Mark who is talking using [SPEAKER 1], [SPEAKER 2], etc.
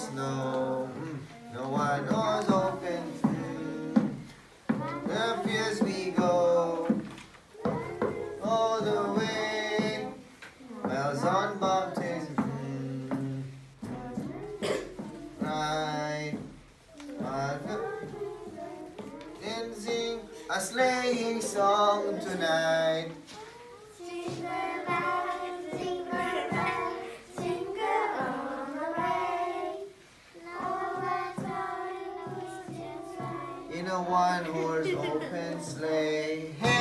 [SPEAKER 1] snow. No one knows open. The fields we go all the way, miles on mountains. Ride and sing a sleighing song tonight. In a one-horse open sleigh. Hey!